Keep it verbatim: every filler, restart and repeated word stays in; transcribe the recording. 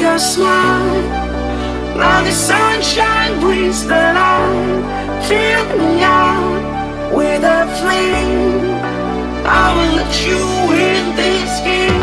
your smile, now the sunshine brings the light. Fill me out with a flame, I will let you in this game.